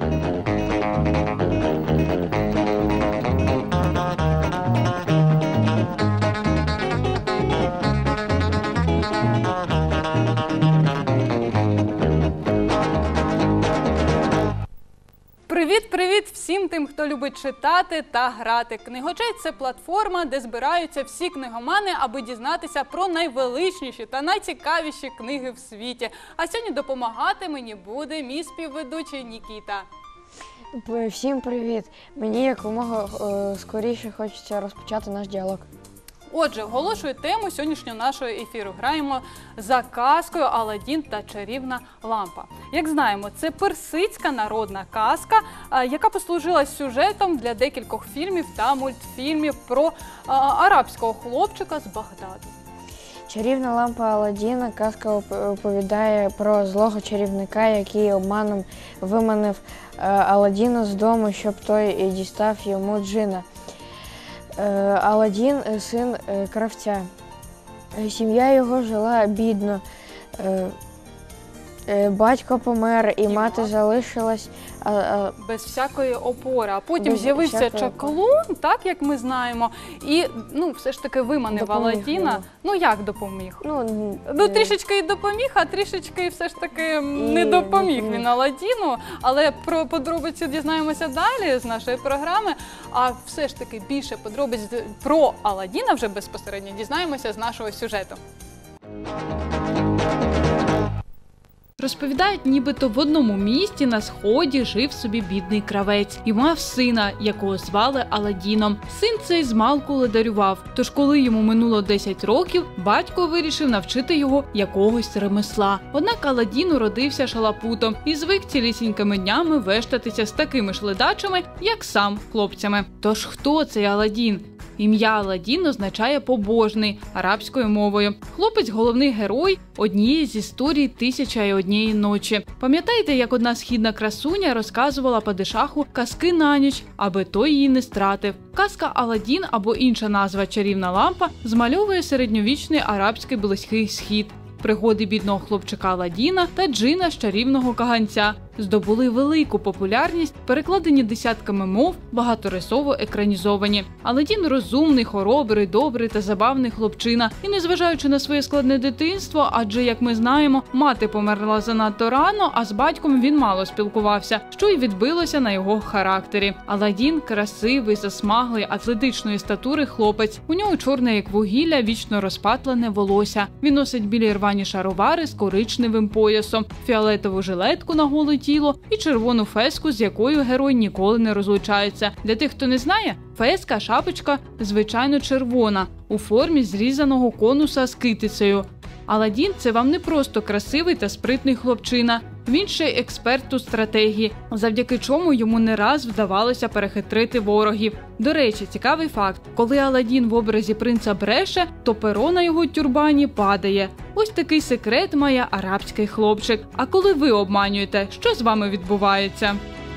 Привіт всім тим, хто любить читати та грати. Книгочей – це платформа, де збираються всі книгомани, аби дізнатися про найвеличніші та найцікавіші книги в світі. А сьогодні допомагати мені буде мій співведучий Нікіта. Всім привіт! Мені якомога скоріше хочеться розпочати наш діалог. Отже, оголошую тему сьогоднішнього нашого ефіру. Граємо за казкою «Аладдін та чарівна лампа». Як знаємо, це персидська народна казка, яка послужила сюжетом для декількох фільмів та мультфільмів про арабського хлопчика з Багдаду. Чарівна лампа Аладдіна. Казка оповідає про злого чарівника, який обманом виманив Аладдіна з дому, щоб той дістав йому джина. Аладдін – син кравця. Сім'я його жила бідно. Батько помер і мати залишилась без всякої опори. А потім з'явився чаклун, так як ми знаємо, і все ж таки виманив Аладдіна. Ну як допоміг? Трішечки і допоміг, а трішечки все ж таки не допоміг він Аладдіну. Але про подробиці дізнаємося далі з нашої програми. А все ж таки більше подробиць про Аладдіна вже безпосередньо дізнаємося з нашого сюжету. Розповідають, нібито в одному місті на сході жив собі бідний кравець і мав сина, якого звали Аладдіном. Син цей змалку ледарював, тож коли йому минуло 10 років, батько вирішив навчити його якогось ремесла. Однак Аладдін уродився шалапутом і звик цілісінькими днями вештатися з такими ж ледачами, як сам хлопцями. Тож хто цей Аладдін? Ім'я Аладдін означає «побожний» арабською мовою. Хлопець – головний герой однієї з історій «Тисяча і однієї ночі». Пам'ятаєте, як одна східна красуня розказувала падишаху казки на ніч, аби той її не стратив? Казка «Аладдін» або інша назва «Чарівна лампа» змальовує середньовічний арабський Близький Схід. Пригоди бідного хлопчика Аладдіна та джина з чарівного каганця здобули велику популярність, перекладені десятками мов, багаторисово екранізовані. Аладдін – розумний, хоробрий, добрий та забавний хлопчина. І незважаючи на своє складне дитинство, адже, як ми знаємо, мати померла занадто рано, а з батьком він мало спілкувався, що й відбилося на його характері. Аладдін – красивий, засмаглий, атлетичної статури хлопець. У нього чорне, як вугілля, вічно розпатлене волосся. Він носить білі рвані шаровари з коричневим поясом, фіолетову жилетку на голе тіло і червону феску, з якою герой ніколи не розлучається. Для тих, хто не знає, феска, шапочка, звичайно, червона, у формі зрізаного конуса з китицею. Аладдін – це вам не просто красивий та спритний хлопчина. Він ще й експерт у стратегії, завдяки чому йому не раз вдавалося перехитрити ворогів. До речі, цікавий факт. Коли Аладдін в образі принца бреше, то перо на його тюрбані падає. Ось такий секрет має арабський хлопчик. А коли ви обманюєте, що з вами відбувається?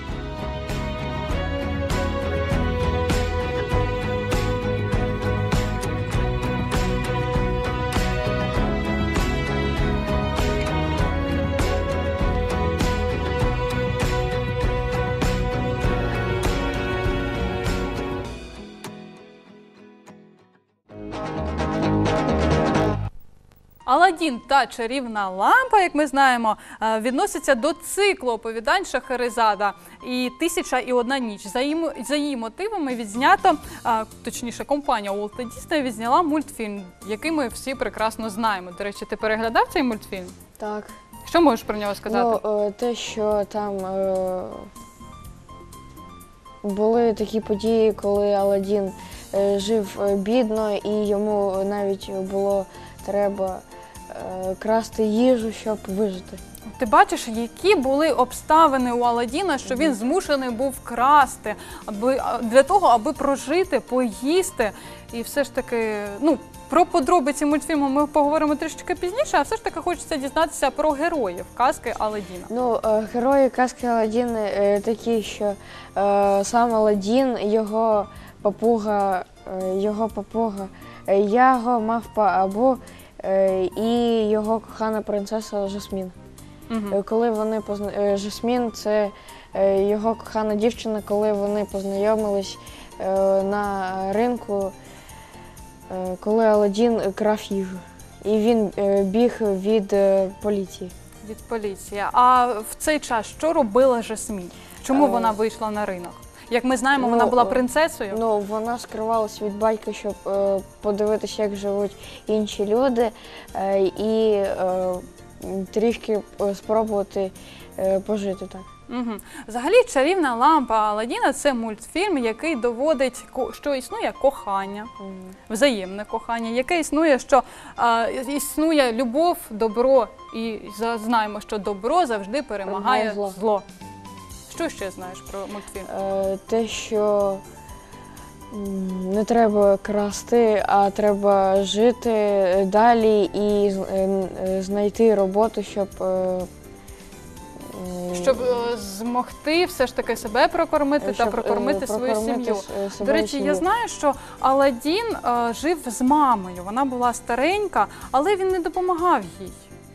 «Аладдін та чарівна лампа», як ми знаємо, відноситься до циклу оповідань Шахерезада і «Тисяча і одна ніч». За її мотивами відзнято, точніше, компанія Уолта Діснея відзняла мультфільм, який ми всі прекрасно знаємо. До речі, ти переглядав цей мультфільм? Так. Що можеш про нього сказати? Те, що там були такі події, коли Аладдін жив бідно і йому навіть було треба красти їжу, щоб вижити. Ти бачиш, які були обставини у Аладдіна, що він змушений був красти для того, аби прожити, поїсти. І все ж таки, про подробиці мультфільму ми поговоримо трішки пізніше, а все ж таки хочеться дізнатися про героїв казки Аладдіна. Герої казки Аладдіна такі, що сам Аладдін, його папуга Яго, мавпа Абу і його кохана принцеса Жасмін. Коли вони Жасмін – це його кохана дівчина, коли вони познайомились на ринку, коли Аладдін крав їжу. І він біг від поліції. Від поліції. А в цей час що робила Жасмін? Чому вона вийшла на ринок? Як ми знаємо, вона була принцесою. Ну, вона скривалась від батька, щоб подивитися, як живуть інші люди, і трішки спробувати пожити так. Взагалі, «Чарівна лампа Аладдіна» – це мультфільм, який доводить, що існує кохання, взаємне кохання, яке існує, що існує любов, добро, і знаємо, що добро завжди перемагає зло. Що ще знаєш про мультфільм? Те, що не треба красти, а треба жити далі і знайти роботу, щоб змогти все ж таки себе прокормити та прокормити свою сім'ю. До речі, я знаю, що Аладдін жив з мамою. Вона була старенька, але він не допомагав їй.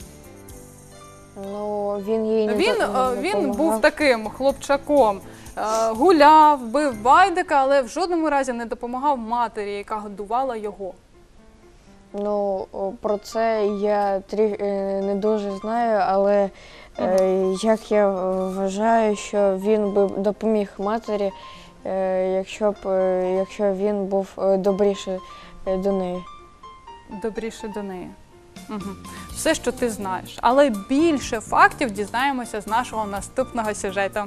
Ну, він їй не допомагав. Він був таким хлопчаком. Гуляв, бив байдика, але в жодному разі не допомагав матері, яка годувала його. Ну, про це я не дуже знаю, але як я вважаю, що він би допоміг матері, якщо він був добріше до неї. Добріше до неї. Все, що ти знаєш. Але більше фактів дізнаємося з нашого наступного сюжету.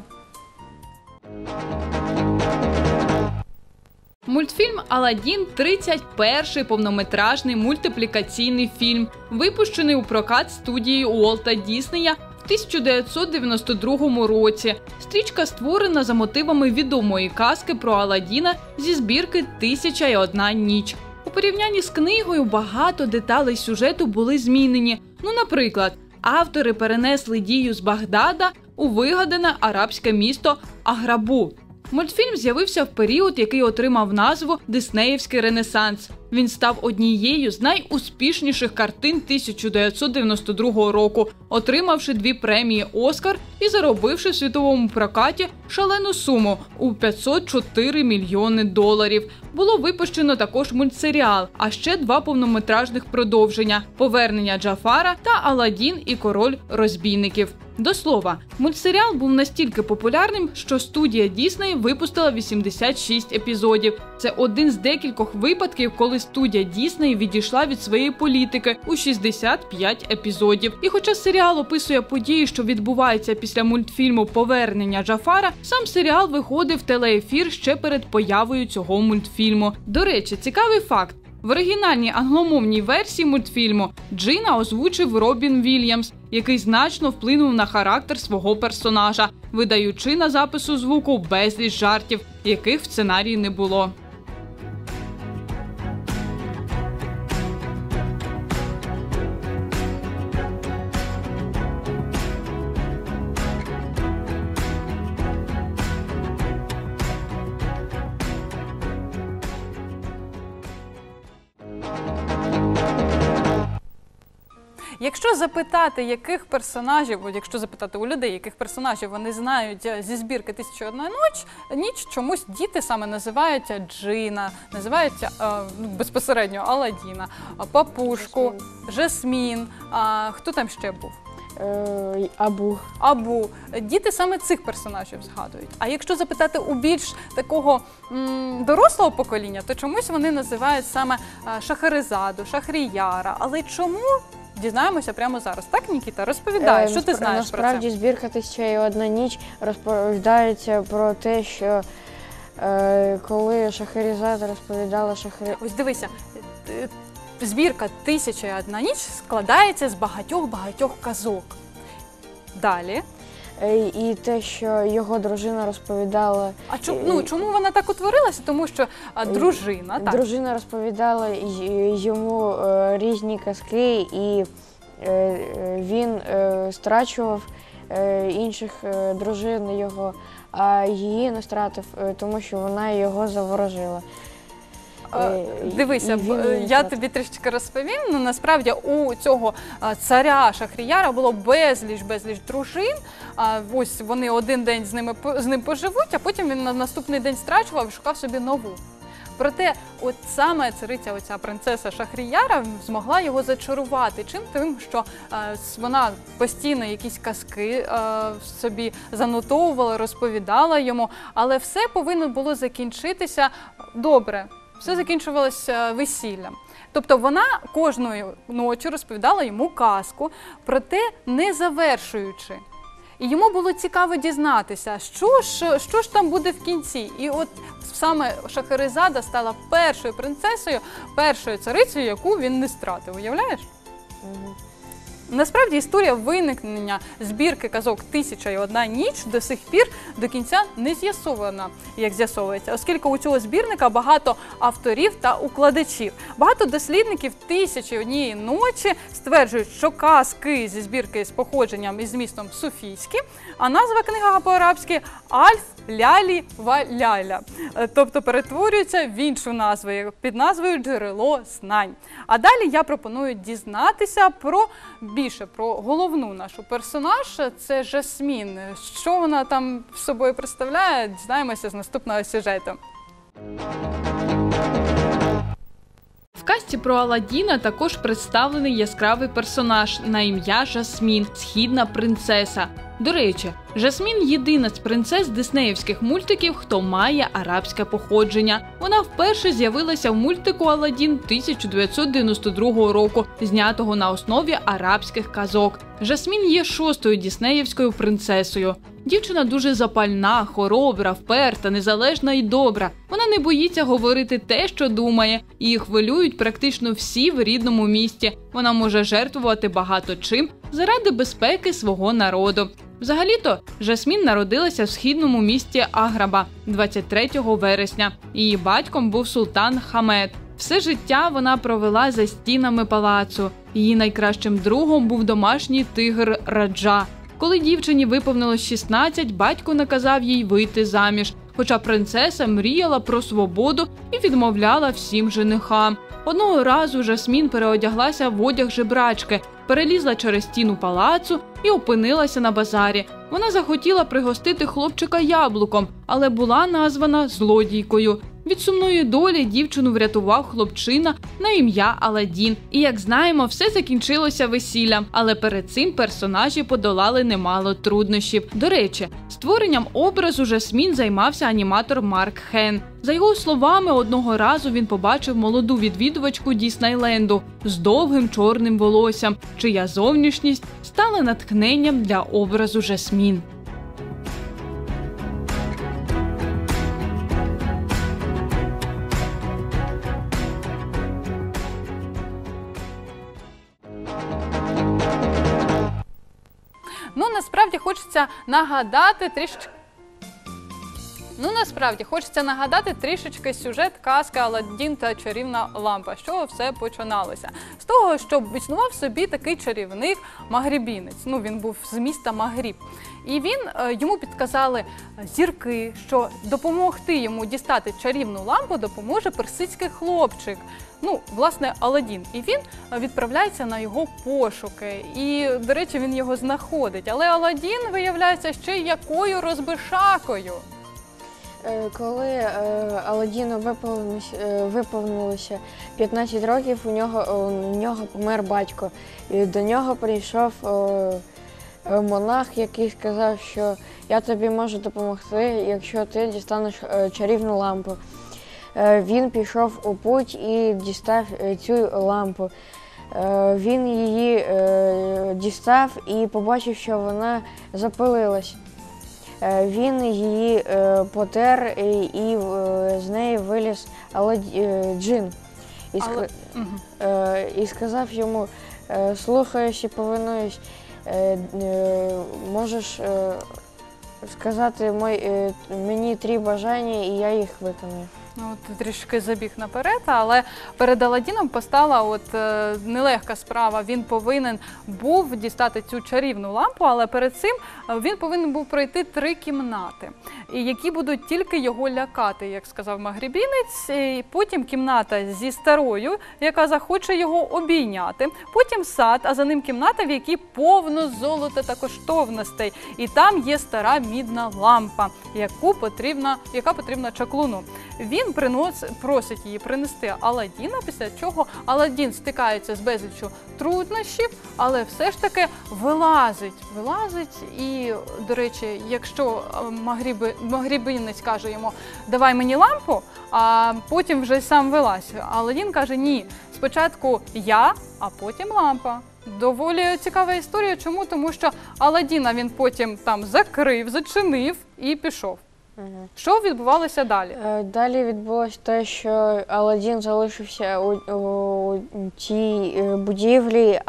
Мультфільм «Аладдін» – 31-й повнометражний мультиплікаційний фільм, випущений у прокат студією Уолта Діснея в 1992 році. Стрічка створена за мотивами відомої казки про Аладдіна зі збірки «1001 ніч». У порівнянні з книгою багато деталей сюжету були змінені. Ну, наприклад, автори перенесли дію з Багдада у вигадане арабське місто Аграбу. Мультфільм з'явився в період, який отримав назву «Диснеївський ренесанс». Він став однією з найуспішніших картин 1992 року, отримавши 2 премії «Оскар» і заробивши в світовому прокаті шалену суму у $504 мільйони. Було випущено також мультсеріал, а ще 2 повнометражних продовження «Повернення Джафара» та «Аладдін і король розбійників». До слова, мультсеріал був настільки популярним, що студія Дісней випустила 86 епізодів. Це один з декількох випадків, коли студія Дісней відійшла від своєї політики у 65 епізодів. І хоча серіал описує події, що відбуваються після мультфільму «Повернення Джафара», сам серіал виходив в телеефір ще перед появою цього мультфільму. До речі, цікавий факт. В оригінальній англомовній версії мультфільму Джина озвучив Робін Вільямс, який значно вплинув на характер свого персонажа, видаючи на запису звуку безліч жартів, яких в сценарії не було. Якщо запитати, яких персонажів, якщо запитати у людей, яких персонажів вони знають зі збірки «1001 ніч», чомусь діти саме називають Джина, називають безпосередньо Аладдіна, Папушку, Жасмін, хто там ще був? Абу. Діти саме цих персонажів згадують. А якщо запитати у більш такого дорослого покоління, то чомусь вони називають саме Шахерезаду, Шахріяра. Але чому? Дізнаємося прямо зараз. Так, Нікіта? Розповідай, що ти знаєш про це? Насправді, збірка «1001 ніч» розповідається про те, що коли Шахерезада розповідала Ось дивися, збірка «1001 ніч» складається з багатьох казок. Далі. І те, що його дружина розповідала... А чому вона так утворилася? Тому що дружина... Дружина розповідала йому різні казки, і він страчував інших дружин його, а її не стратив, тому що вона його заворожила. Дивися, я тобі трішечки розповім. Ну, насправді у цього царя Шахріяра було безліч дружин. Ось вони один день з ним поживуть, а потім він на наступний день страчував і шукав собі нову. Проте от саме цариця, оця принцеса Шахріяра, змогла його зачарувати. Чим? Тим, що вона постійно якісь казки собі занотовувала, розповідала йому, але все повинно було закінчитися добре. Все закінчувалося весіллям. Тобто вона кожної ночі розповідала йому казку, проте не завершуючи. І йому було цікаво дізнатися, що ж там буде в кінці. І от саме Шахерезада стала першою принцесою, першою царицею, яку він не стратив. Уявляєш? Насправді історія виникнення збірки казок «1001 ніч» до сих пір до кінця не з'ясована, як з'ясовується, оскільки у цього збірника багато авторів та укладачів. Багато дослідників «1001 ночі» стверджують, що казки зі збірки з походженням і змістом суфійські, а назва книги по-арабськи «Альф Лялі ва Ляля», тобто перетворюється в іншу назву, під назвою «Джерело знань». А далі я пропоную дізнатися більше про головну нашу персонаж – це Жасмін. Що вона там собою представляє, дізнаємося з наступного сюжету. В казці про Аладдіна також представлений яскравий персонаж на ім'я Жасмін – східна принцеса. До речі, Жасмін – єдина з принцес диснеївських мультиків, хто має арабське походження. Вона вперше з'явилася в мультику «Аладдін» 1992 року, знятого на основі арабських казок. Жасмін є шостою диснеївською принцесою. Дівчина дуже запальна, хоробра, вперта, незалежна і добра. Вона не боїться говорити те, що думає. Її хвилюють практично всі в рідному місті. Вона може жертвувати багато чим заради безпеки свого народу. Взагалі-то, Жасмін народилася в східному місті Аграба 23 вересня. Її батьком був султан Хамед. Все життя вона провела за стінами палацу. Її найкращим другом був домашній тигр Раджа. Коли дівчині виповнилось 16, батько наказав їй вийти заміж, хоча принцеса мріяла про свободу і відмовляла всім женихам. Одного разу Жасмін переодяглася в одяг жебрачки, перелізла через стіну палацу і опинилася на базарі. Вона захотіла пригостити хлопчика яблуком, але була названа злодійкою. Від сумної долі дівчину врятував хлопчина на ім'я Аладдін. І, як знаємо, все закінчилося весіллям, але перед цим персонажі подолали немало труднощів. До речі, створенням образу Жасмін займався аніматор Марк Хен. За його словами, одного разу він побачив молоду відвідувачку Діснейленду з довгим чорним волоссям, чия зовнішність стала натхненням для образу Жасмін. Насправді хочеться нагадати трішечки сюжет казки «Аладдін та чарівна лампа». З чого все починалося? З того, що існував собі такий чарівник-магрібінець. Він був з міста Магріб. І йому підказали зірки, що допомогти йому дістати чарівну лампу допоможе персидський хлопчик. Власне, Аладдін. І він відправляється на його пошуки. І, до речі, він його знаходить. Але Аладдін виявляється ще й якою розбишакою. Коли Аладдіну виповнилося 15 років, у нього помер батько. І до нього прийшов монах, який сказав, що я тобі можу допомогти, якщо ти дістанеш чарівну лампу. Він пішов у путь і дістав цю лампу. Він її дістав і побачив, що вона запалилась. Він її потер і з неї виліз джин. І сказав йому: слухаюсь і повинуюсь, можеш сказати мені 3 бажання, і я їх виконую. От, трішки забіг наперед, але перед Аладдіном постала нелегка справа. Він повинен був дістати цю чарівну лампу, але перед цим він повинен був пройти 3 кімнати, які будуть тільки його лякати, як сказав магрібінець. І потім кімната зі старою, яка захоче його обійняти. Потім сад, а за ним кімната, в якій повно золота та коштовностей. І там є стара мідна лампа, яка потрібна чаклуну. Він просить її принести Аладдіна, після чого Аладдін стикається з безліччю труднощів, але все ж таки вилазить. І, до речі, якщо магрібінець каже йому «давай мені лампу», а потім вже сам вилазь, Аладдін каже «ні, спочатку я, а потім лампа». Доволі цікава історія. Чому? Тому що Аладдіна він потім там зачинив і пішов. Що відбувалося далі? Далі відбулося те, що Аладдін залишився у цій будівлі,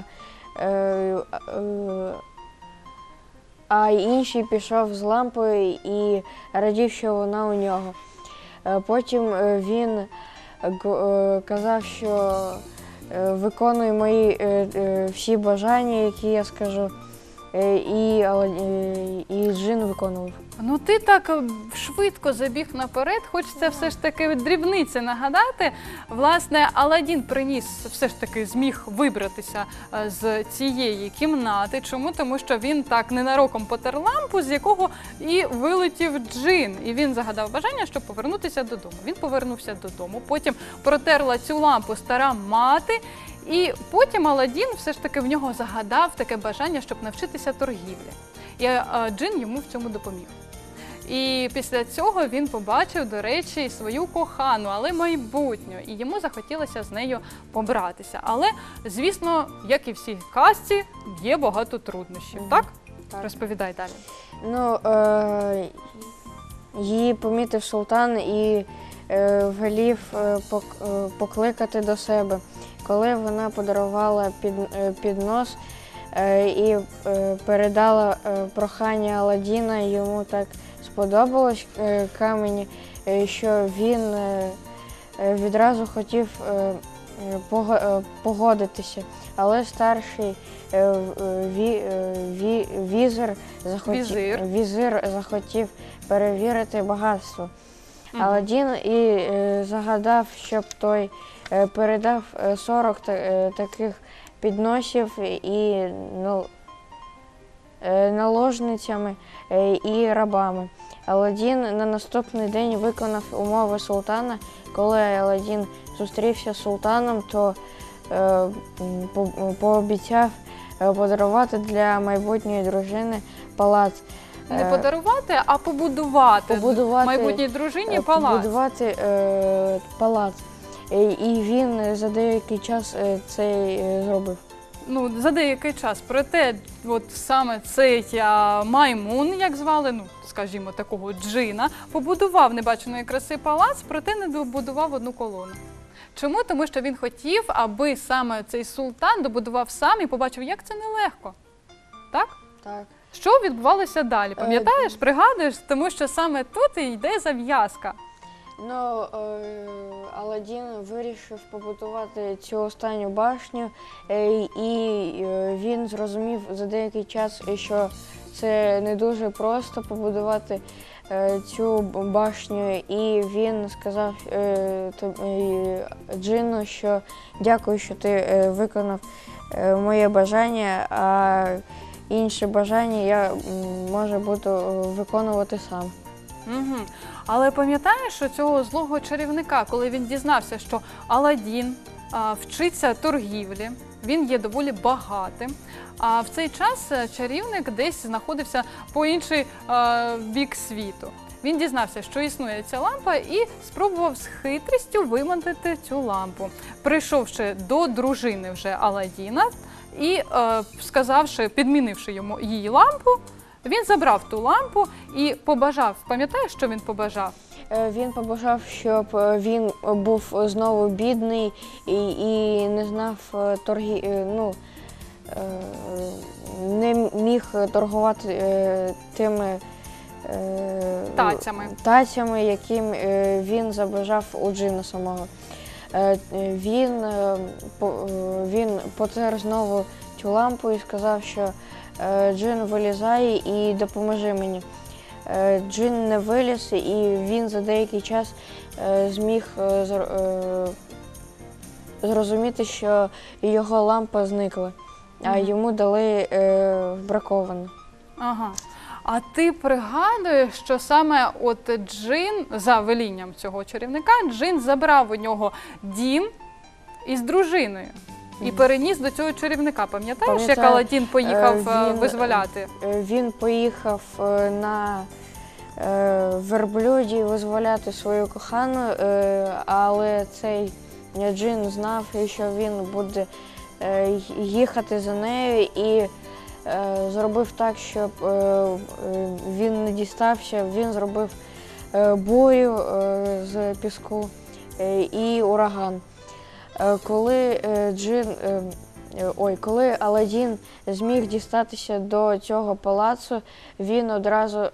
а інший пішов з лампою і радів, що вона у нього. Потім він казав, що виконуй мої всі бажання, які я скажу, і джин виконував. Ну ти так швидко забіг наперед, хочеться все ж таки дрібниці нагадати. Власне, Аладдін все ж таки зміг вибратися з цієї кімнати. Чому? Тому що він так ненароком потер лампу, з якого і вилетів джин. І він загадав бажання, щоб повернутися додому. Він повернувся додому, потім протерла цю лампу стара мати. І потім Аладдін все ж таки в нього загадав таке бажання, щоб навчитися торгівлі. І джин йому в цьому допоміг. І після цього він побачив, до речі, свою кохану, але майбутню. І йому захотілося з нею побратися. Але, звісно, як і в всій казці, є багато труднощів. Так? Розповідай далі. Ну, її помітив султан і велів покликати до себе. Коли вона подарувала піднос і передала прохання Аладдіна, йому так сподобалось камені, що він відразу хотів погодитися. Але старший візир захотів перевірити багатство. Аладдін і загадав, щоб той передав 40 таких підносів і наложницями і рабами. Аладдін на наступний день виконав умови султана. Коли Аладдін зустрівся з султаном, то пообіцяв подарувати для майбутньої дружини палац. Не подарувати, а побудувати майбутній дружині палац. Побудувати палац. І він за деякий час це зробив. Ну, за деякий час. Проте, саме цей маймун, як звали, скажімо, такого джина, побудував небаченої краси палац, проте не добудував одну колону. Чому? Тому що він хотів, аби саме цей султан добудував сам і побачив, як це нелегко. Так? Так. Що відбувалося далі? Пам'ятаєш, пригадуєш? Тому що саме тут і йде зав'язка. Ну, Аладдін вирішив побудувати цю останню башню, і він зрозумів за деякий час, що це не дуже просто побудувати цю башню, і він сказав джину, що дякую, що ти виконав моє бажання, а інші бажання я, може, буду виконувати сам. Угу. Але пам'ятаєш, що цього злого чарівника, коли він дізнався, що Аладдін вчиться торгівлі, він є доволі багатим, а в цей час чарівник десь знаходився по інший бік світу. Він дізнався, що існує ця лампа, і спробував з хитрістю виманити цю лампу. Прийшовши до дружини вже Аладдіна і підмінивши йому її лампу, він забрав ту лампу і побажав. Пам'ятаєш, що він побажав? Він побажав, щоб він був знову бідний і не знав не міг торгувати тими тацями, яким він забажав у джина самого. Він потер знову цю лампу і сказав, що джин вилізає і допоможи мені. Джин не виліз, і він за деякий час зміг зрозуміти, що його лампа зникла, а йому дали браковану. Ага. А ти пригадуєш, що саме от Джин, за велінням цього чарівника, Джин забрав у нього дім із дружиною і переніс до цього чарівника. Пам'ятаєш, як Аладдін поїхав визволяти? Він поїхав на верблюді визволяти свою кохану, але цей Джин знав, що він буде їхати за нею, і зробив так, щоб він не дістався. Він зробив бурю з піску і ураган. Коли Аладдін зміг дістатися до цього палацу, він одразу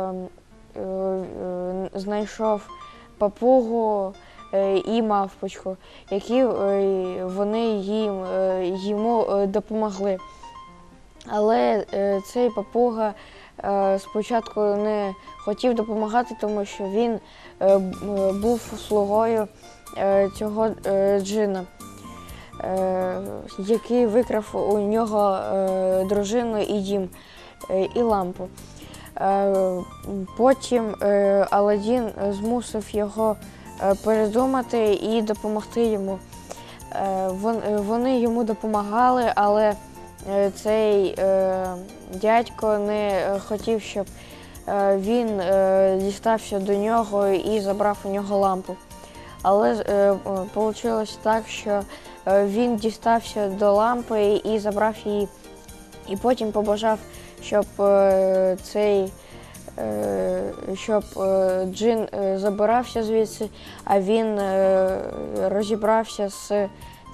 знайшов папугу і мавпочку, які вони йому допомогли. Але цей папуга спочатку не хотів допомагати, тому що він був слугою цього джина, який викрав у нього дружину і дім, і лампу. Потім Аладдін змусив його передумати і допомогти йому. Вони йому допомагали, але цей дядько не хотів, щоб він дістався до нього і забрав у нього лампу. Але вийшло так, що він дістався до лампи і забрав її. І потім побажав, щоб джин забирався звідси, а він розібрався з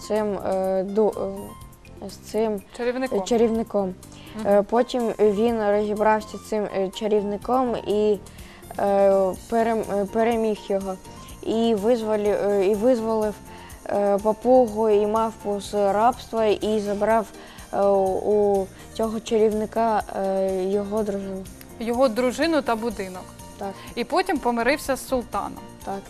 цим чарівником. Потім він розібрався з цим чарівником і переміг його. І визволив папугу і мавпу з рабства і забрав у цього чарівника його дружину. Його дружину та будинок. Так. І потім помирився з султаном. Так.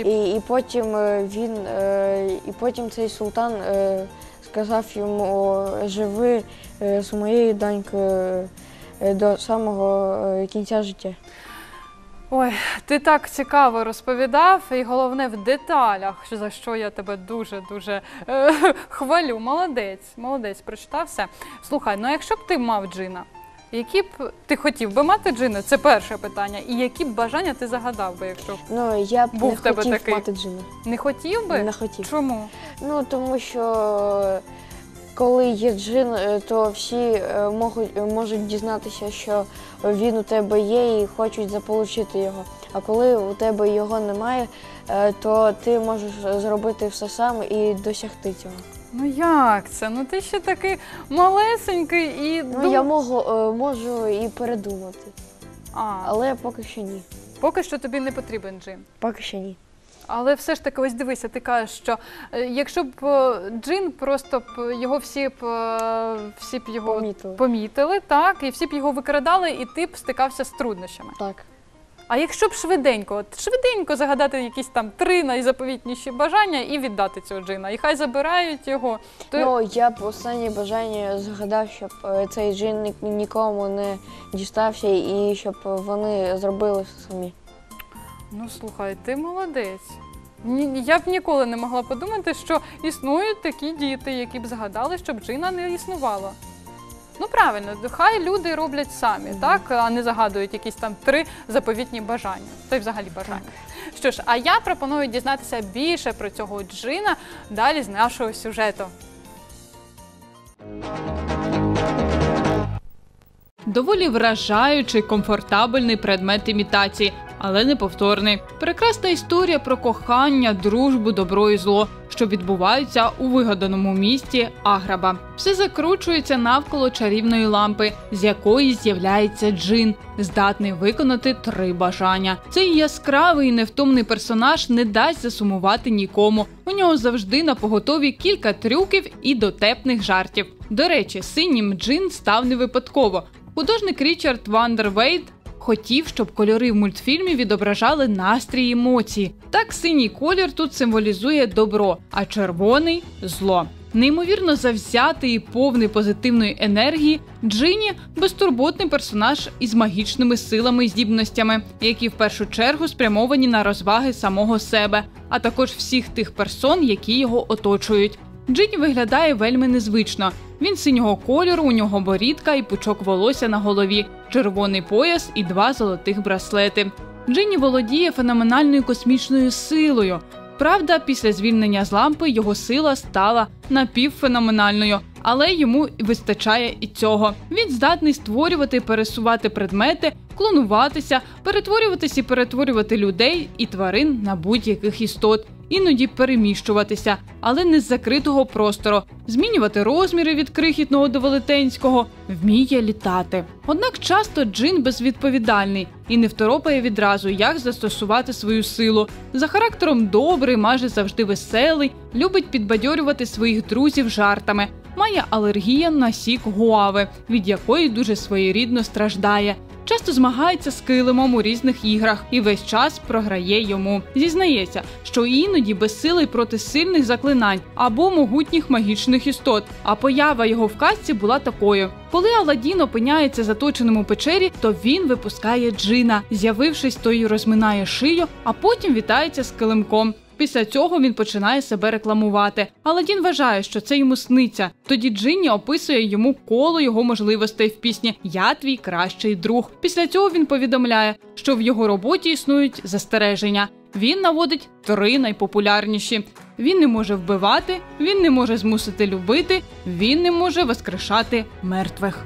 І потім цей султан сказав йому: живи з моєю донькою до самого кінця життя. Ой, ти так цікаво розповідав, і головне в деталях, за що я тебе дуже-дуже хвалю. Молодець, прочитав все. Слухай, ну якщо б ти мав джина, які б ти хотів би мати джина? Це перше питання. І які б бажання ти загадав би, якщо б я б був не в тебе хотів такий? Мати джина. Не хотів би? Не хотів. Чому? Тому що коли є джин, то всі можуть дізнатися, що він у тебе є і хочуть заполучити його. А коли у тебе його немає, то ти можеш зробити все сам і досягти цього. Ну як це? Ну ти ще такий малесенький і... Я можу і передумати, але поки що ні. Поки що тобі не потрібен джин? Поки що ні. Але все ж таки, ось дивися, ти кажеш, що якщо б джин, просто його всі б його помітили, так, і всі б його викрадали, і ти б стикався з труднощами. Так. А якщо б швиденько загадати якісь там 3 найзаповітніші бажання і віддати цього джина, і хай забирають його, то... Я б останнє бажання загадав, щоб цей джин нікому не дістався і щоб вони зробили все самі. Ну, слухай, ти молодець. Я б ніколи не могла подумати, що існують такі діти, які б загадали, щоб джина не існувало. Ну, правильно, хай люди роблять самі, так, а не загадують якісь там 3 заповітні бажання. Та й взагалі бажання. Так. Що ж, а я пропоную дізнатися більше про цього джина далі з нашого сюжету. Доволі вражаючий, комфортабельний предмет імітації, але неповторний. Прекрасна історія про кохання, дружбу, добро і зло. що відбуваються у вигаданому місті Аграба. Все закручується навколо чарівної лампи, з якої з'являється джин, здатний виконати 3 бажання. Цей яскравий і невтомний персонаж не дасть засумувати нікому. У нього завжди напоготові кілька трюків і дотепних жартів. До речі, синім джин став не випадково. Художник Річард Вандервейт хотів, щоб кольори в мультфільмі відображали настрій і емоції. Так, синій колір тут символізує добро, а червоний – зло. Неймовірно завзятий і повний позитивної енергії, Джині – безтурботний персонаж із магічними силами і здібностями, які в першу чергу спрямовані на розваги самого себе, а також всіх тих персон, які його оточують. Джині виглядає вельми незвично. Він синього кольору, у нього борідка і пучок волосся на голові, червоний пояс і 2 золотих браслети. Джині володіє феноменальною космічною силою. Правда, після звільнення з лампи його сила стала напівфеноменальною, але йому вистачає і цього. Він здатний створювати і пересувати предмети, клонуватися, перетворюватись і перетворювати людей і тварин на будь-яких істот. Іноді переміщуватися, але не з закритого простору, змінювати розміри від крихітного до велетенського, вміє літати. Однак часто джин безвідповідальний і не второпає відразу, як застосувати свою силу. За характером добрий, майже завжди веселий, любить підбадьорювати своїх друзів жартами. Має алергію на сік гуави, від якої дуже своєрідно страждає. Часто змагається з килимом у різних іграх і весь час програє йому. Зізнається, що іноді безсилий проти сильних заклинань або могутніх магічних істот. А поява його в казці була такою. Коли Аладдін опиняється заточеним у печері, то він випускає джина. З'явившись, той розминає шию, а потім вітається з килимком. Після цього він починає себе рекламувати. Аладдін вважає, що це йому сниться. Тоді Джинні описує йому коло його можливостей в пісні «Я твій кращий друг». Після цього він повідомляє, що в його роботі існують застереження. Він наводить 3 найпопулярніші. Він не може вбивати, він не може змусити любити, він не може воскрешати мертвих.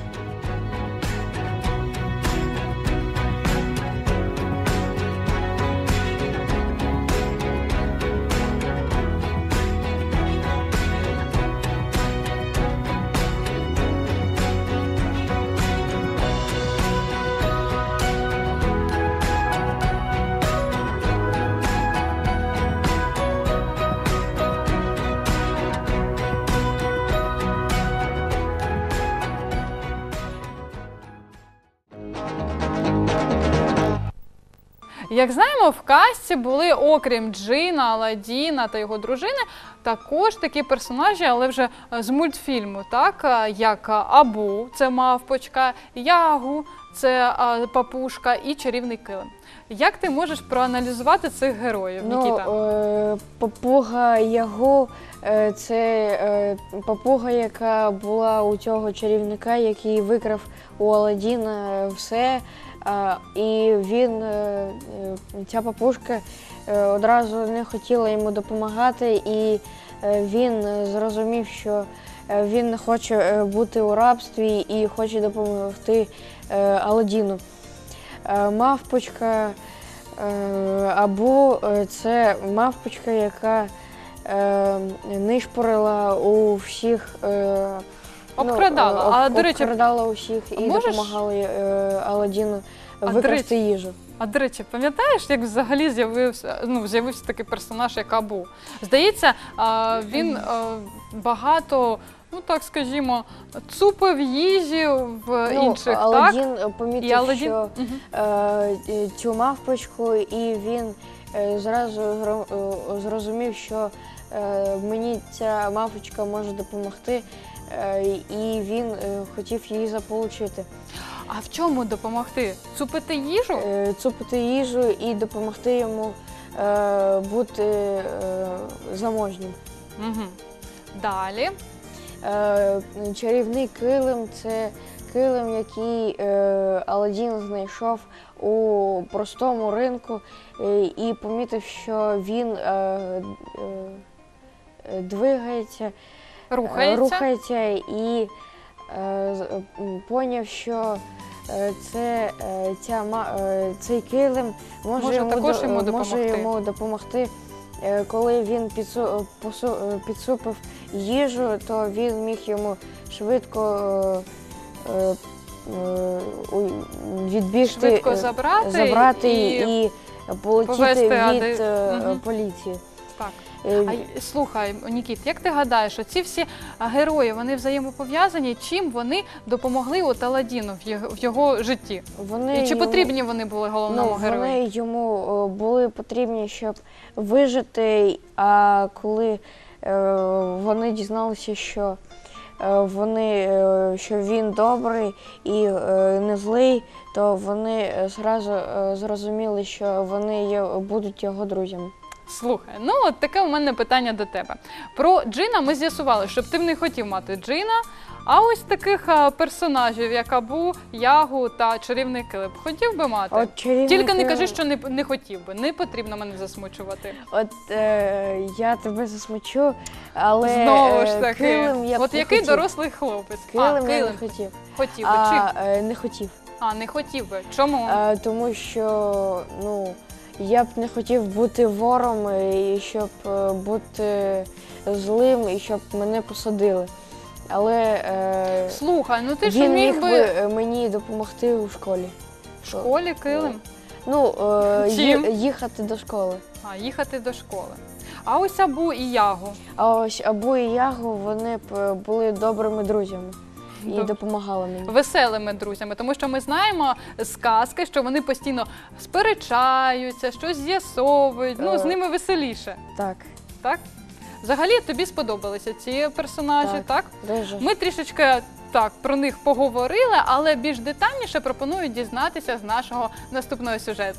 Як знаємо, в казці були, окрім Джина, Аладдіна та його дружини, також такі персонажі, але вже з мультфільму, так? Як Абу, це мавпочка, Ягу, це папушка і чарівний килим. Як ти можеш проаналізувати цих героїв, Нікіта? Папуга Ягу – це папуга, яка була у цього чарівника, який викрав у Аладдіна все. І ця папушка одразу не хотіла йому допомагати, і він зрозумів, що він не хоче бути у рабстві і хоче допомогти Аладдіну. Мавпочка Абу – це мавпочка, яка нишпорила у всіх, обкрадала усіх і допомагала Аладдіну викрасти їжу. А до речі, пам'ятаєш, як взагалі з'явився такий персонаж, як Абу? Здається, він багато, так скажімо, цупив їжі в інших, Аладдін помітив, що цю мавпочку, і він зразу зрозумів, що мені ця мавпочка може допомогти, і він хотів її заполучити. А в чому допомогти? Цупити їжу? Цупити їжу і допомогти йому бути заможнім. Угу. Далі? Чарівний килим – це килим, який Аладдін знайшов у простому ринку і помітив, що він двигається, рухається і поняв, що цей килим може йому допомогти коли він підсупив їжу, то він міг йому швидко відбігти, Швидко забрати і полетіти від поліції. Так. Слухай, Нікіт, як ти гадаєш, оці всі герої, вони взаємопов'язані? Чим вони допомогли от Аладдіну в його житті? І чи потрібні вони були головному герою? Вони йому були потрібні, щоб вижити, а коли вони дізналися, що він добрий і не злий, то вони одразу зрозуміли, що вони будуть його друзями. Слухай, ну от таке у мене питання до тебе. Про Джина ми з'ясували, щоб ти не хотів мати Джина, а ось таких персонажів, як Абу, Ягу та Чарівний Килим, хотів би мати? Тільки не кажи, що не хотів би, не потрібно мене засмучувати. Я тебе засмучу, але знову ж таки, Килим я б от не який хотів. дорослий хлопець? Килим я не хотів. Хотів би, чим? Не хотів. Не хотів би. Чому? Тому що, я б не хотів бути вором, і щоб бути злим, і щоб мене посадили. Але Слухай, ти ж він міг би мені допомогти у школі. В школі Килим? Їхати до школи. Їхати до школи. А ось Абу і Ягу? А ось Абу і Ягу, вони були добрими друзями. І допомагали мені. Веселими друзями, тому що ми знаємо з казки, що вони постійно сперечаються, щось з'ясовують, з ними веселіше. Так. Так? Взагалі тобі сподобалися ці персонажі, так? Дуже. Ми трішечки про них поговорили, але більш детальніше пропоную дізнатися з нашого наступного сюжету.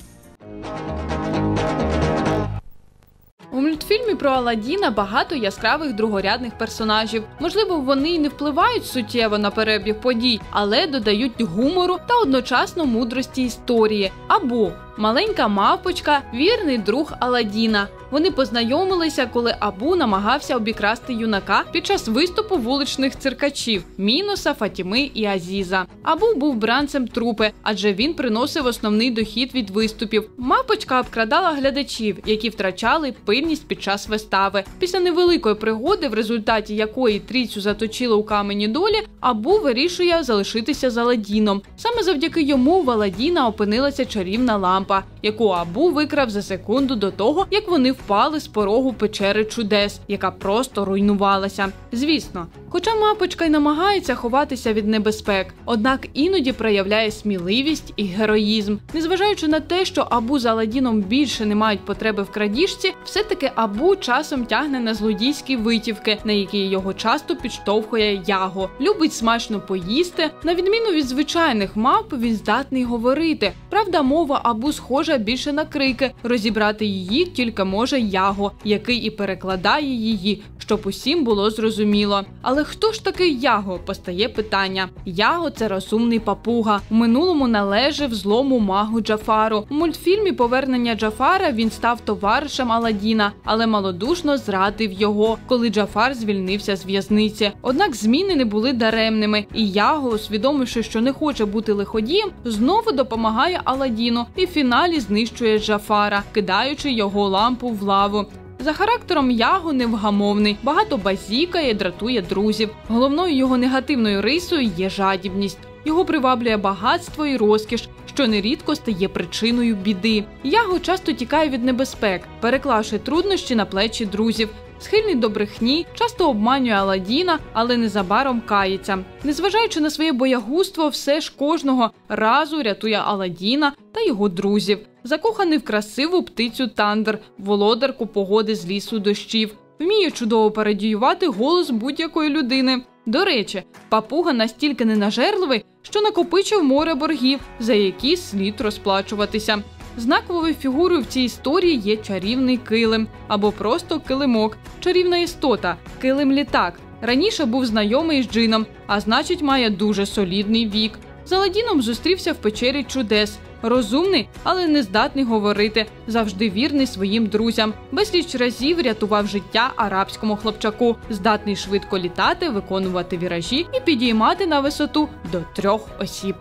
У мультфільмі про Аладдіна багато яскравих другорядних персонажів. Можливо, вони й не впливають суттєво на перебіг подій, але додають гумору та одночасно мудрості історії. Абу – маленька мавпочка, вірний друг Аладдіна. Вони познайомилися, коли Абу намагався обікрасти юнака під час виступу вуличних циркачів – Мінуса, Фатіми і Азіза. Абу був бранцем трупи, адже він приносив основний дохід від виступів. Мавпочка обкрадала глядачів, які втрачали пильність під час вистави. Після невеликої пригоди, в результаті якої трійцю заточили у камені долі, Абу вирішує залишитися з Аладдіном. Саме завдяки йому в Аладдіна опинилася чарівна лампа, яку Абу викрав за секунду до того, як вони впали з порогу печери чудес, яка просто руйнувалася. Звісно, хоча мавпочка й намагається ховатися від небезпек, однак іноді проявляє сміливість і героїзм. Незважаючи на те, що Абу з Аладдіном більше не мають потреби в крадіжці, все-таки Абу часом тягне на злодійські витівки, на які його часто підштовхує Яго. Любить смачно поїсти. На відміну від звичайних мавп, він здатний говорити. Правда, мова Абу схожа більше на крики. Розібрати її тільки може Яго, який і перекладає її, щоб усім було зрозуміло. Але хто ж такий Яго? Постає питання. Яго – це розумний папуга. У минулому належав злому магу Джафару. У мультфільмі «Повернення Джафара» він став товаришем Аладдіна, але малодушно зрадив його, коли Джафар звільнився з в'язниці. Однак зміни не були даремними, і Яго, усвідомивши, що не хоче бути лиходієм, знову допомагає Аладдіну і в фіналі знищує Джафара, кидаючи його лампу в лаву. За характером Яго невгамовний, багато базікає, дратує друзів. Головною його негативною рисою є жадібність. Його приваблює багатство і розкіш, що нерідко стає причиною біди. Яго часто тікає від небезпек, переклавши труднощі на плечі друзів. Схильний до брехні, часто обманює Аладдіна, але незабаром кається. Незважаючи на своє боягузтво, все ж кожного разу рятує Аладдіна та його друзів. Закоханий в красиву птицю Тандр, володарку погоди з лісу дощів. Вміє чудово пародіювати голос будь-якої людини. До речі, папуга настільки ненажерливий, що накопичив море боргів, за які слід розплачуватися. Знаковою фігурою в цій історії є чарівний килим, або просто килимок, чарівна істота, килим-літак. Раніше був знайомий з Джином, а значить має дуже солідний вік. З Аладдіном зустрівся в печері чудес. Розумний, але не здатний говорити, завжди вірний своїм друзям. Безліч разів рятував життя арабському хлопчаку, здатний швидко літати, виконувати віражі і підіймати на висоту до 3 осіб.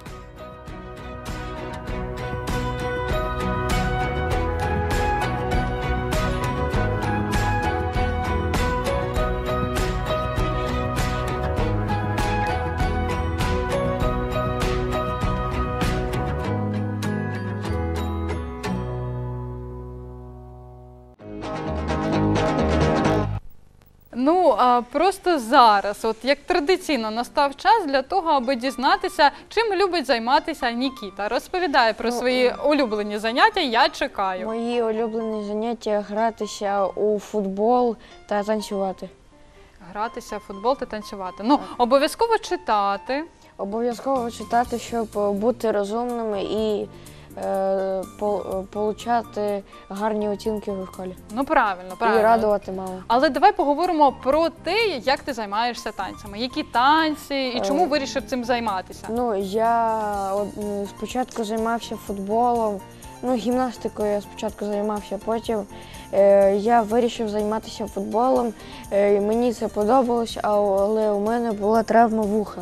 Ну, просто зараз, от як традиційно настав час для того, аби дізнатися, чим любить займатися Нікіта. Розповідає про свої улюблені заняття, я чекаю. Мої улюблені заняття – гратися у футбол та танцювати. Гратися в футбол та танцювати. Ну, обов'язково читати. Обов'язково читати, щоб бути розумними і отримати гарні оцінки в школі. Ну, правильно, І правильно. радувати маму. Але давай поговоримо про те, як ти займаєшся танцями. Які танці і чому вирішив цим займатися? Ну, я спочатку займався футболом, гімнастикою я спочатку займався, потім я вирішив займатися футболом. Мені це подобалось, але у мене була травма вуха.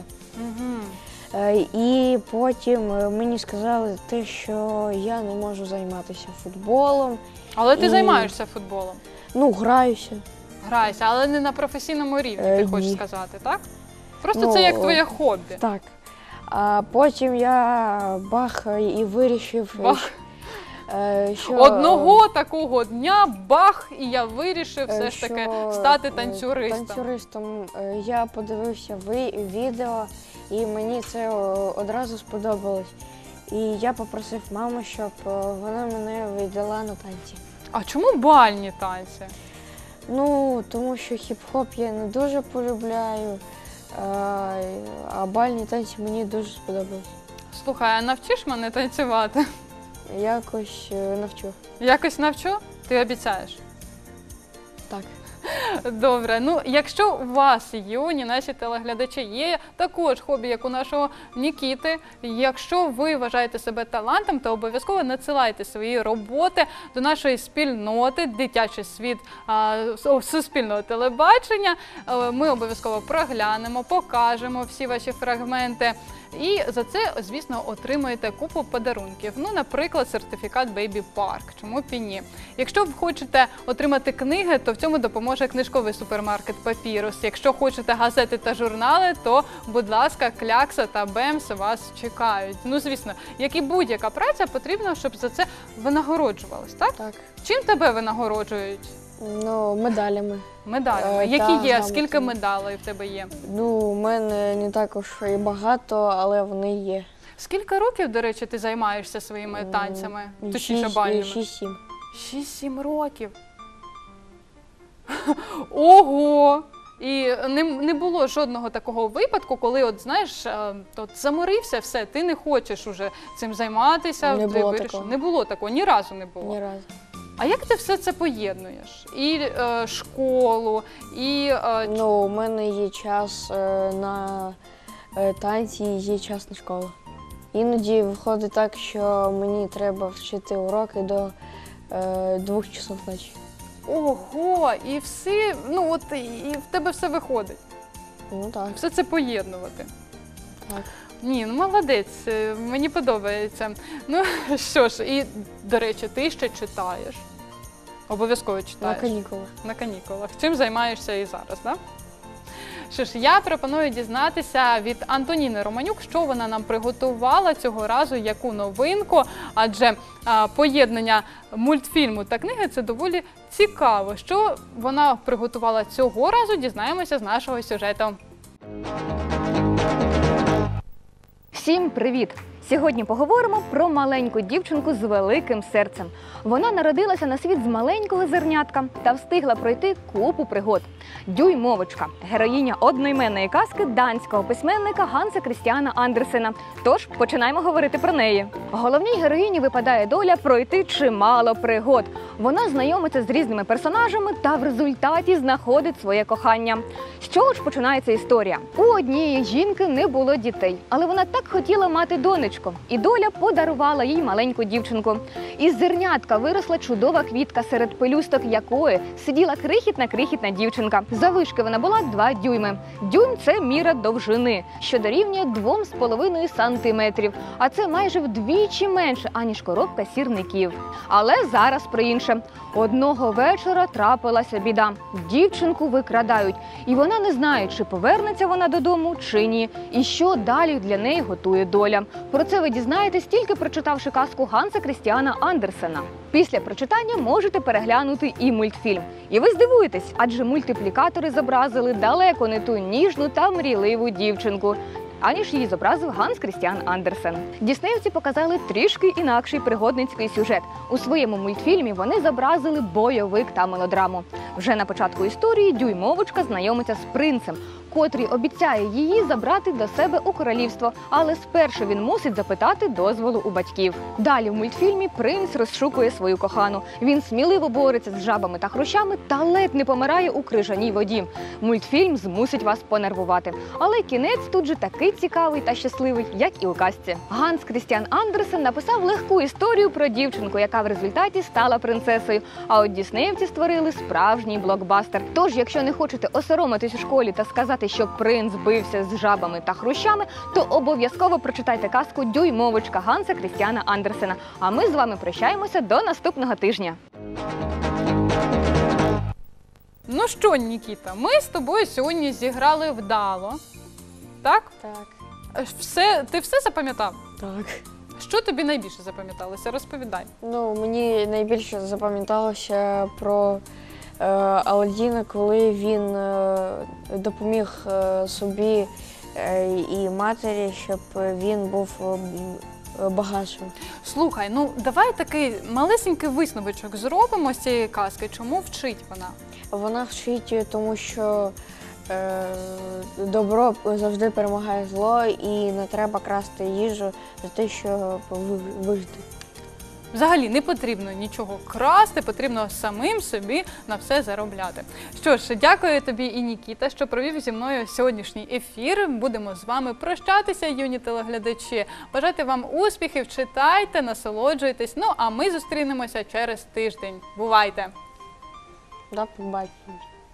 І потім мені сказали те, що я не можу займатися футболом. Але ти займаєшся футболом? Ну, граюся. Граєшся, але не на професійному рівні, ти хочеш сказати, так? Просто Ну, це як твоє хобі. Так. А потім я і вирішив, що Одного такого дня бах, і я вирішив все ж таки стати танцюристом. Я подивився відео, і мені це одразу сподобалось. І я попросив маму, щоб вона мене віддала на танці. А чому бальні танці? Ну, тому що хіп-хоп я не дуже полюбляю, а бальні танці мені дуже сподобались. Слухай, а навчиш мене танцювати? Якось навчу. Якось навчу? Ти обіцяєш? Так. Добре. Ну, якщо у вас, юні наші телеглядачі, є також хобі, як у нашого Нікіти, якщо ви вважаєте себе талантом, то обов'язково надсилайте свої роботи до нашої спільноти «Дитячий світ» Суспільного телебачення. Ми обов'язково проглянемо, покажемо всі ваші фрагменти. І за це, звісно, отримаєте купу подарунків. Ну, наприклад, сертифікат Baby Park. Чому б і ні? Якщо ви хочете отримати книги, то в цьому допоможе книжковий супермаркет «Папірус». Якщо хочете газети та журнали, то, будь ласка, Клякса та Бемс вас чекають. Ну, звісно, як і будь-яка праця, потрібно, щоб за це винагороджувалось, так? Так. Чим тебе винагороджують? Ну, медалями. Медалями. Які є? Скільки медалей в тебе є? Ну, у мене не також і багато, але вони є. Скільки років, до речі, ти займаєшся своїми танцями? Точніше, бальними? 6-7. 6-7 років. Ого! І не було жодного такого випадку, коли, от знаєш, заморився, все, ти не хочеш уже цим займатися. Не було такого. Не було такого, ні разу не було. Ні разу. А як ти все це поєднуєш? І школу, і... Ну, у мене є час на танці, є час на школу. Іноді виходить так, що мені треба вчити уроки до 2 часов ночі. Ого! І всі, ну от, і в тебе все виходить. Ну так. Все це поєднувати. Так. Ні, ну молодець, мені подобається. Ну що ж, і, до речі, ти ще читаєш. Обов'язково читаєш. На канікулах. На канікулах. Чим займаєшся і зараз, так? Що ж, я пропоную дізнатися від Антоніни Романюк, що вона нам приготувала цього разу, яку новинку, адже поєднання мультфільму та книги – це доволі цікаво. Що вона приготувала цього разу, дізнаємося з нашого сюжету. Всім привіт! Сьогодні поговоримо про маленьку дівчинку з великим серцем. Вона народилася на світ з маленького зернятка та встигла пройти купу пригод. Дюймовочка – героїня одноіменної казки данського письменника Ганса Крістіана Андерсена. Тож, починаємо говорити про неї. Головній героїні випадає доля пройти чимало пригод. Вона знайомиться з різними персонажами та в результаті знаходить своє кохання. З чого ж починається історія? У однієї жінки не було дітей, але вона так хотіла мати донечку. І доля подарувала їй маленьку дівчинку. Із зернятка виросла чудова квітка, серед пелюсток якої сиділа крихітна дівчинка. Заввишки вона була 2 дюйми. Дюйм – це міра довжини, що дорівнює 2,5 сантиметрів. А це майже вдвічі менше, аніж коробка сірників. Але зараз про інше. Одного вечора трапилася біда. Дівчинку викрадають. І вона не знає, чи повернеться вона додому, чи ні. І що далі для неї готує доля. Про це ви дізнаєтесь, тільки прочитавши казку Ганса Крістіана Андерсена. Після прочитання можете переглянути і мультфільм. І ви здивуєтесь, адже мультиплікатори зобразили далеко не ту ніжну та мрійливу дівчинку, аніж її зобразив Ганс Крістіан Андерсен. Діснеївці показали трішки інакший пригодницький сюжет. У своєму мультфільмі вони зобразили бойовик та мелодраму. Вже на початку історії Дюймовочка знайомиться з принцем, котрий обіцяє її забрати до себе у королівство, але спершу він мусить запитати дозволу у батьків. Далі в мультфільмі принц розшукує свою кохану. Він сміливо бореться з жабами та хрущами та ледь не помирає у крижаній воді. Мультфільм змусить вас понервувати. Але кінець тут же такий цікавий та щасливий, як і у казці. Ганс Крістіан Андерсен написав легку історію про дівчинку, яка в результаті стала принцесою. А от діснеївці створили справжній блокбастер. Тож, якщо не хочете осоромитись у школі та сказати, що принц бився з жабами та хрущами, то обов'язково прочитайте казку «Дюймовочка» Ганса Крістіана Андерсена. А ми з вами прощаємося до наступного тижня. Ну що, Нікіта, ми з тобою сьогодні зіграли вдало. Так? Так. Ти все запам'ятав? Так. Що тобі найбільше запам'яталося? Розповідай. Ну, мені найбільше запам'яталося про Аладдіна, коли він допоміг собі і матері, щоб він був багатшим. Слухай, ну давай такий малесенький висновочок зробимо з цієї казки. Чому вчить вона? Вона вчить, тому що добро завжди перемагає зло, і не треба красти їжу за те, щоб вижити. Взагалі не потрібно нічого красти, потрібно самим собі на все заробляти. Що ж, дякую тобі і Нікіта, що провів зі мною сьогоднішній ефір. Будемо з вами прощатися, юні телеглядачі. Бажати вам успіхів, читайте, насолоджуйтесь. Ну, а ми зустрінемося через тиждень. Бувайте! До побачення.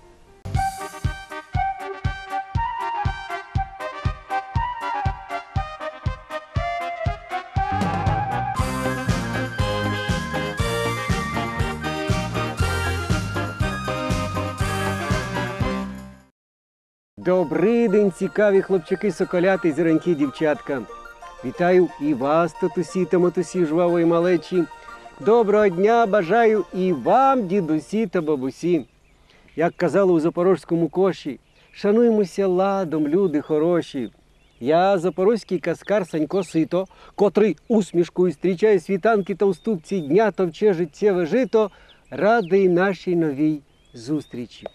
Добрий день, цікаві хлопчики, соколяти, зіронькі, дівчатка. Вітаю і вас, татусі та матусі, жвавої малечі. Доброго дня бажаю і вам, дідусі та бабусі. Як казали у запорозькому коші, шануймося ладом, люди хороші. Я запорозький казкар Санько Сито, котрий усмішкою зустрічає світанки та уступці дня товче життєве жито, радий нашій новій зустрічі.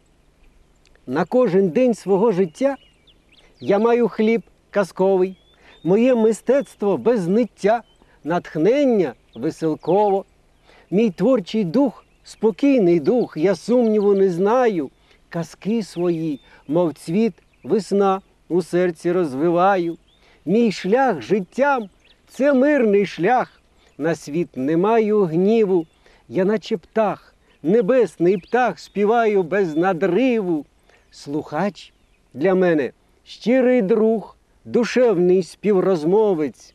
На кожен день свого життя я маю хліб казковий, моє мистецтво без ниття, натхнення веселково. Мій творчий дух, спокійний дух, я сумніву не знаю. Казки свої, мов цвіт, весна, у серці розвиваю. Мій шлях життям – це мирний шлях, на світ не маю гніву. Я наче птах, небесний птах, співаю без надриву. Слухач для мене щирий друг, душевний співрозмовець.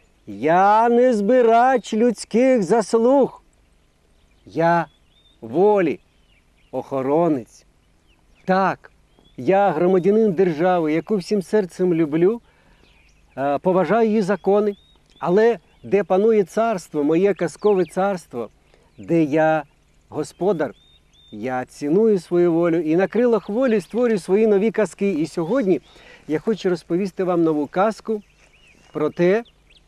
Я не збирач людських заслуг, я волі охоронець. Так, я громадянин держави, яку всім серцем люблю, поважаю її закони, але де панує царство, моє казкове царство, де я господар, я ціную свою волю і на крилах волі створюю свої нові казки. І сьогодні я хочу розповісти вам нову казку про те,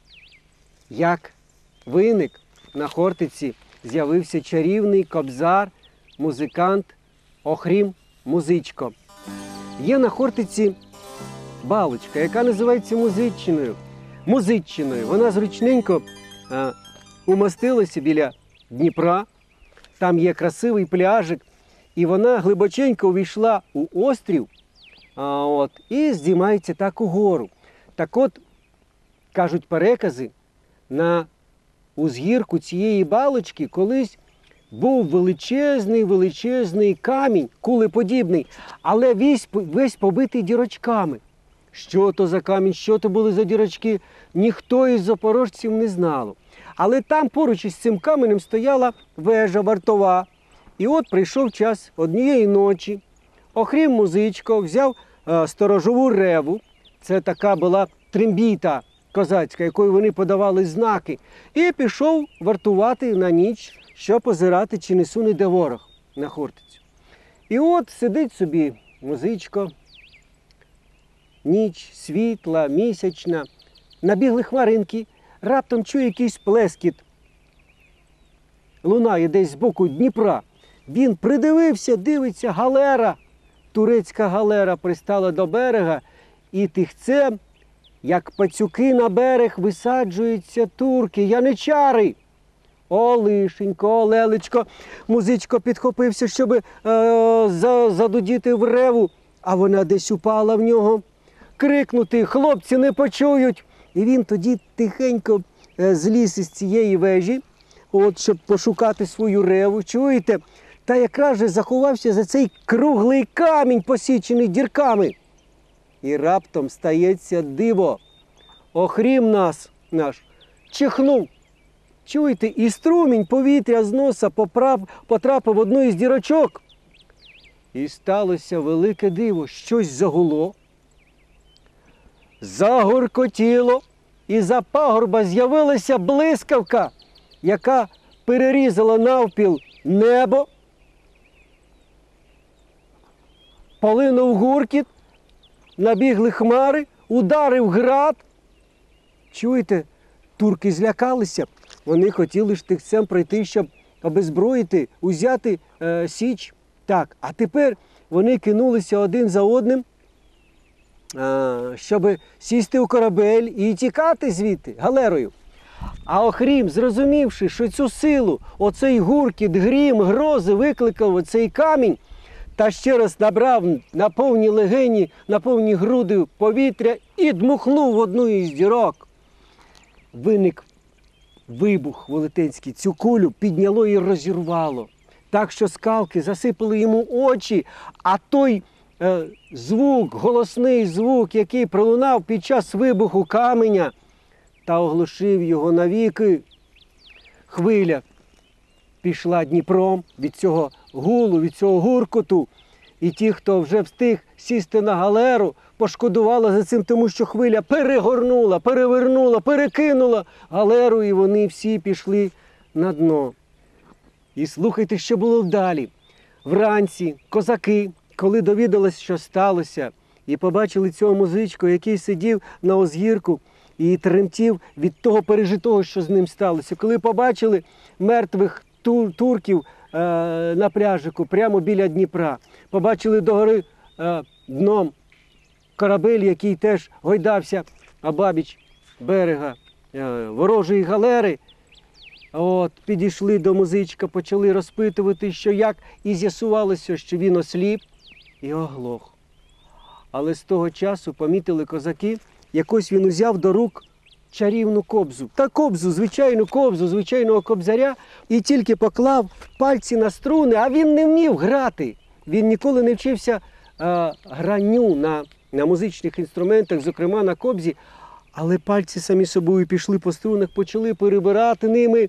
як виник на Хортиці, з'явився чарівний кобзар, музикант Охрім Музичко. Є на Хортиці балочка, яка називається Музиччиною. Вона зручненько умостилася біля Дніпра. Там є красивий пляжик, і вона глибоченько увійшла у острів, і здіймається так угору. Так от, кажуть перекази, на узгірку цієї балочки колись був величезний камінь, кулеподібний, але весь побитий дірочками. Що то за камінь, що то були за дірочки, ніхто із запорожців не знало. Але там поруч із цим каменем стояла вежа вартова. І от прийшов час однієї ночі. Охрім Музичко взяв сторожову реву. Це така була трембіта козацька, якою вони подавали знаки, і пішов вартувати на ніч, щоб позирати, чи не суне ворог на Хортицю. І от сидить собі музичко, ніч, світла, місячна, набігли хмаринки, раптом чує якийсь плескіт. Лунає десь з боку Дніпра. Він придивився, дивиться, галера, турецька галера пристала до берега, і тихцем, як пацюки на берег, висаджуються турки, яничари. О, лишенько, о, лелечко, музичко підхопився, щоб задудіти в реву, а вона десь упала в нього. Крикнути, хлопці не почують. І він тоді тихенько зліз із цієї вежі, от, щоб пошукати свою реву, чуєте? Та якраз же заховався за цей круглий камінь, посічений дірками. І раптом стається диво. Охрім наш чихнув. Чуєте, і струмінь повітря з носа потрапив в одну із дірочок. І сталося велике диво. Щось загуло, загуркотіло, і за пагорба з'явилася блискавка, яка перерізала навпіл небо, полинув гуркіт, набігли хмари, ударив град. Чуєте, турки злякалися. Вони хотіли штихцем пройти, щоб обезброїти, узяти Січ. Так, а тепер вони кинулися один за одним, щоб сісти у корабель і тікати звідти галерою. А Охрім, зрозумівши, що цю силу, оцей гуркіт, грім, грози викликав оцей камінь, та ще раз набрав на повні легені, на повні груди повітря і дмухнув в одну із дірок. Виник вибух велетенський, цю кулю підняло і розірвало. Так що скалки засипали йому очі, а той звук, голосний звук, який пролунав під час вибуху каменя, та оглушив його навіки. Хвиля пішла Дніпром від цього гулу, від цього гуркоту. І ті, хто вже встиг сісти на галеру, пошкодували за цим, тому що хвиля перегорнула, перевернула, перекинула галеру, і вони всі пішли на дно. І слухайте, що було далі. Вранці козаки, коли довідалися, що сталося, і побачили цього музичку, який сидів на озгірку і тремтів від того пережитого, що з ним сталося. Коли побачили мертвих турків на пляжику, прямо біля Дніпра, побачили догори дном корабель, який теж гойдався обабіч берега ворожої галери, от, підійшли до музичка, почали розпитувати, що як, і з'ясувалося, що він осліп і оглох. Але з того часу помітили козаки, якось він узяв до рук чарівну кобзу. Та кобзу, звичайного кобзаря, і тільки поклав пальці на струни, а він не вмів грати. Він ніколи не вчився гранню на музичних інструментах, зокрема на кобзі, але пальці самі собою пішли по струнах, почали перебирати ними.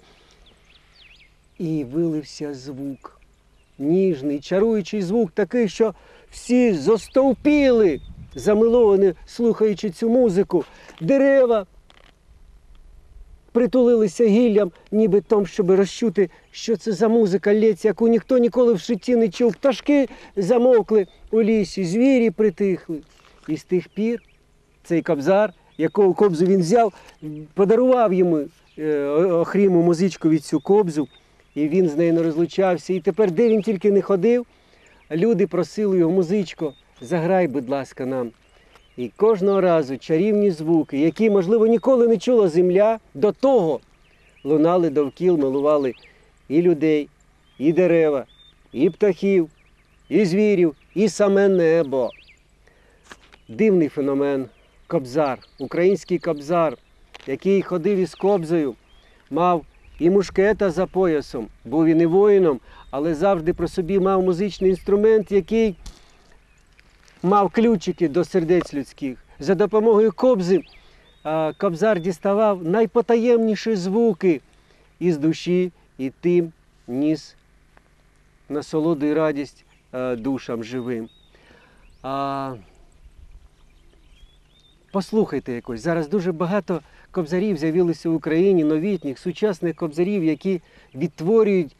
І вилився звук. Ніжний, чаруючий звук такий, що всі зостовпіли, замиловані, слухаючи цю музику. Дерева притулилися гіллям, ніби там, щоб розчути, що це за музика лється, яку ніхто ніколи в житті не чув. Пташки замовкли у лісі, звірі притихли. І з тих пір цей кобзар, якого кобзу він взяв, подарував йому Охріму музичкові цю кобзу, і він з нею не розлучався. І тепер, де він тільки не ходив, люди просили його: музичко, заграй, будь ласка, нам. І кожного разу чарівні звуки, які, можливо, ніколи не чула земля, до того лунали довкіл, милували і людей, і дерева, і птахів, і звірів, і саме небо. Дивний феномен – кобзар, український кобзар, який ходив із кобзою, мав і мушкета за поясом, був він і воїном, але завжди при собі мав музичний інструмент, який мав ключики до сердець людських. За допомогою кобзи кобзар діставав найпотаємніші звуки із душі і тим ніс насолоду і радість душам живим. Послухайте якось. Зараз дуже багато кобзарів з'явилося в Україні, новітніх, сучасних кобзарів, які відтворюють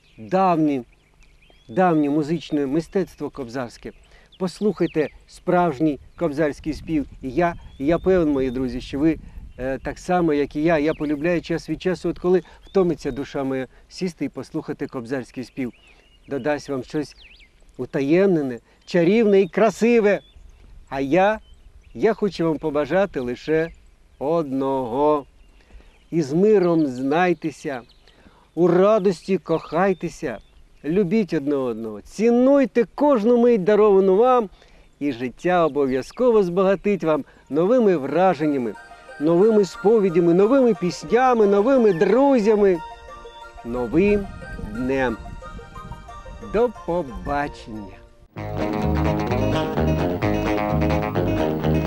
давнє музичне мистецтво кобзарське. Послухайте справжній кобзарський спів. І я певен, мої друзі, що ви так само, як і я полюбляю час від часу, от коли втомиться душа моя, сісти і послухати кобзарський спів. Додасть вам щось утаємнене, чарівне і красиве. А я хочу вам побажати лише одного. Із миром знайтеся, у радості кохайтеся, любіть одне одного, цінуйте кожну мить даровану вам, і життя обов'язково збагатить вам новими враженнями, новими сповідями, новими піснями, новими друзями, новим днем. До побачення!